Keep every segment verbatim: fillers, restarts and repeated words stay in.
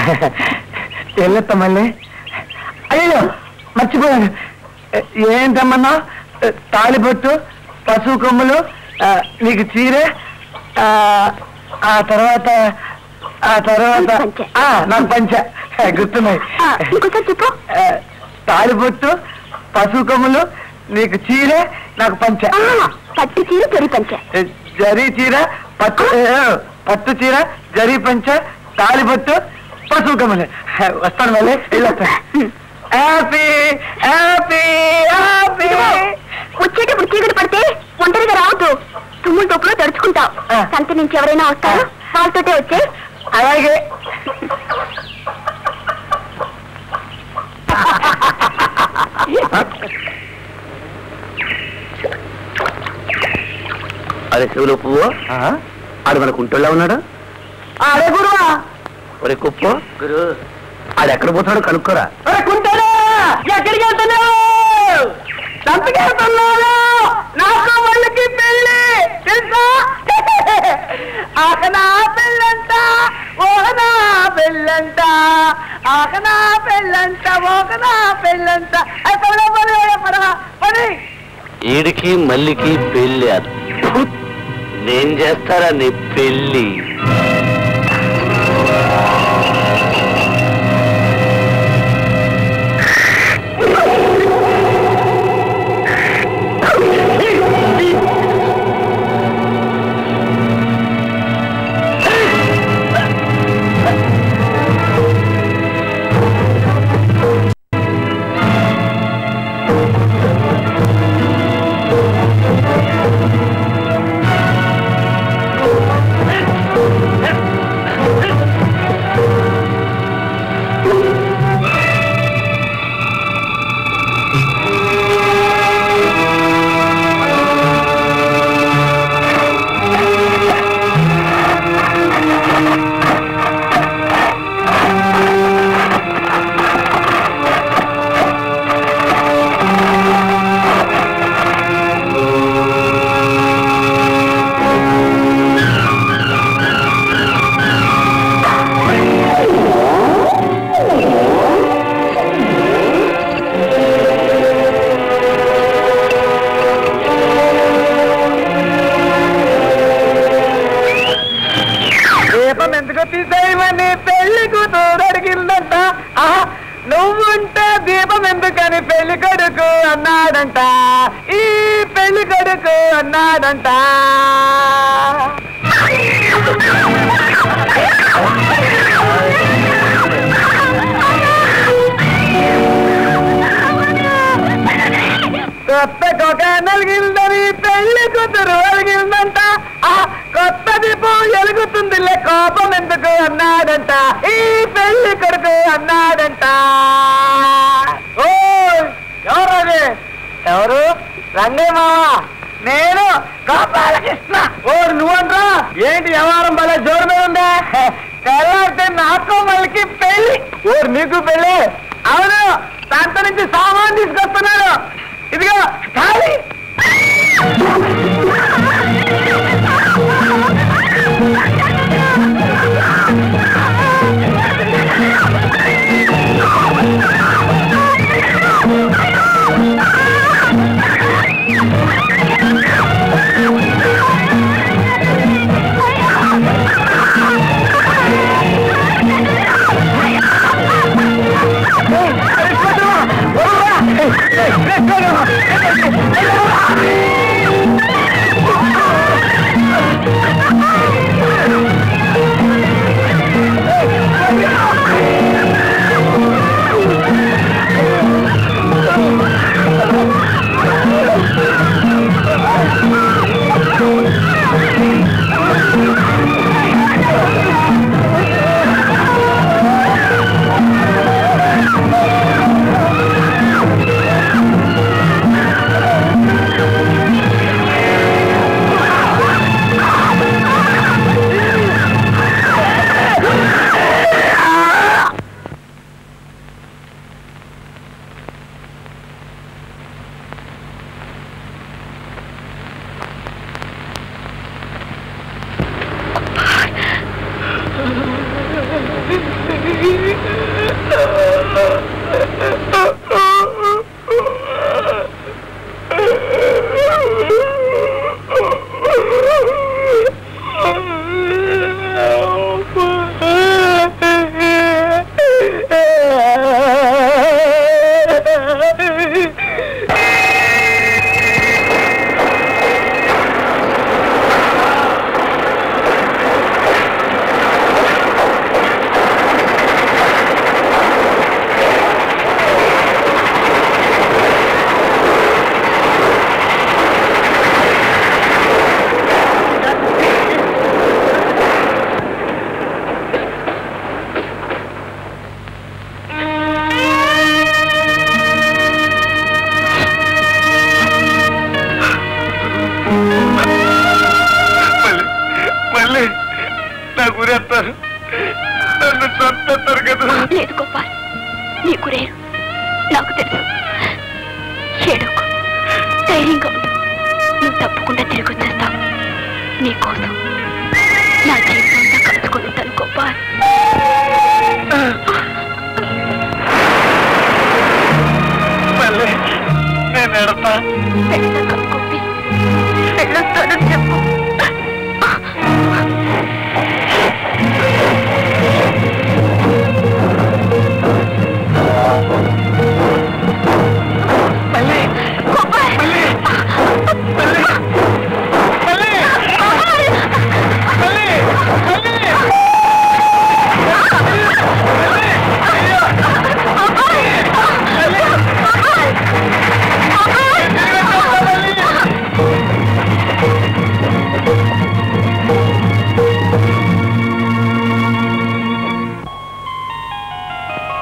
వెళ్ళొత్తా మళ్ళీ. అయ్యో మర్చిపోయాను. ఏంటమ్మన్నా? తాళిబొట్టు, పశువు కొమ్ములు, నీకు చీర, ఆ తర్వాత ఆ తర్వాత నాకు పంచ గుర్తున్నాయి. తాళిబొట్టు, పశువు కొమ్ములు, నీకు చీర, నాకు పంచ. పట్టు చీర, జరీ పంచ. జరీ చీర, పట్టు పట్టు చీర, జరీ పంచ, తాళిబొట్టు, పశువు కొమ్ములు. వస్తాను మళ్ళీ. Happy happy happy. వచ్చేటప్పుడు చీకటి పడితే ఒంటరిగా రావద్దు. తుమ్ముల తొప్పులో తడుచుకుంటావు. సంత నుంచి ఎవరైనా వస్తారో వాళ్ళతోటే వచ్చే. అలాగే. అదే శివులు పువ్వు ఆడు మన కుంటోళ్ళ ఉన్నాడు. అరే గురువా. ఒరే కుప్పు గురు, ఆడు ఎక్కడ పోతాడో కనుక్కోరా. కుంటాడా? ఎక్కడికి వెళ్తున్నావు? సంతకి వెళ్తున్నావు. నాకు వాళ్ళకి పెళ్ళి తెలుసా? ఆకనా పెళ్ళంట, ఓకనా పెళ్ళంట, ఆకనా పెళ్ళంట, ఓకనా పెళ్ళంట. పని ఈడికి మల్లికి పెళ్ళి. నేను చేస్తారా నీ పెళ్ళి? తీసేయమని పెళ్లి కూతురు అడిగిందంట. నువ్వుంటే దీపం ఎందుకని పెళ్లి కొడుకు అన్నాడంట. ఈ పెళ్లి కొడుకు అన్నాడంట. కొత్త కొక నలిగిందని పెళ్లి కూతురు అడిగిందంట. కొత్త దీపం ఎలుగుతుందిలే కోపం ఎందుకు అన్నాడంట. ఈ పెళ్లి కొడుకు అన్నాడంట. ఓ ఎవరది? ఎవరు? రంగే మావా, నేను గోపాలకృష్ణ. ఓ నువ్వంట్రా? ఏంటి వ్యవహారం భలే జోరు మీద ఉందా? తెల్లారితే నాకు మళ్ళీ పెళ్లి. ఓరు నీకు పెళ్లి? అవును, సంత నుంచి సామాన్ తీసుకొస్తున్నాడు. ఇదిగో ఖాళీ.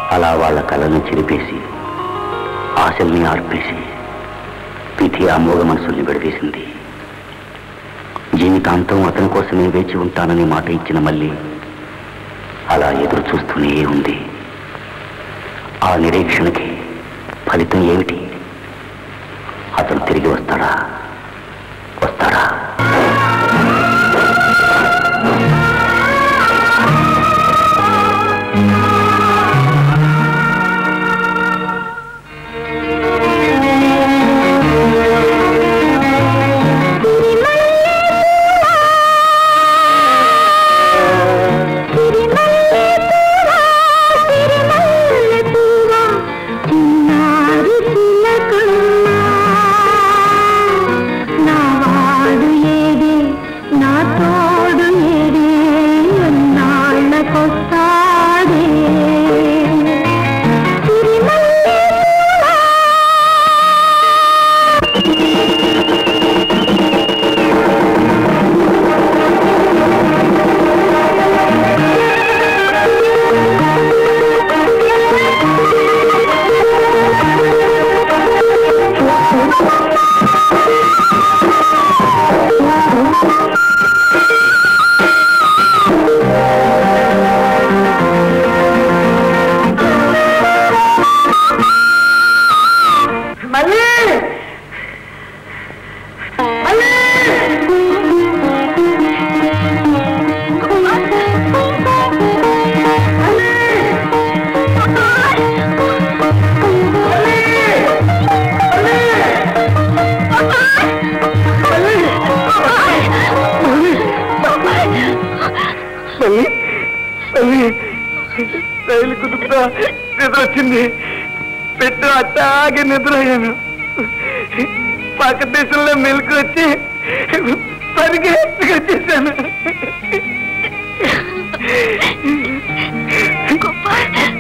అలా వాళ్ళ కళ్ళను చెరిపేసి ఆశల్ని ఆర్పేసి విధి ఆ మూగ మనసుల్ని విడదీసింది. జీవితాంతం అతని కోసమే వేచి ఉంటానని మాట ఇచ్చిన మళ్ళీ అలా ఎదురు చూస్తూనే ఉంది. ఆ నిరీక్షణకి ఫలితం ఏమిటి? అతను తిరిగి వస్తాడా? వస్తాడా? రైలు కుదుపుతా నిద్ర వచ్చింది. పెట్టు అట్టాగే నిద్ర అయ్యాను. పక్క దేశంలో మెలకు వచ్చి పనికి వచ్చేసాను.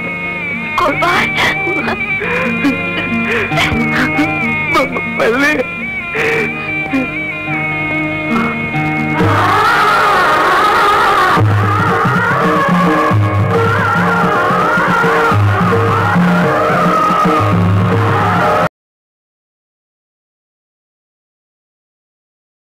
మళ్ళీ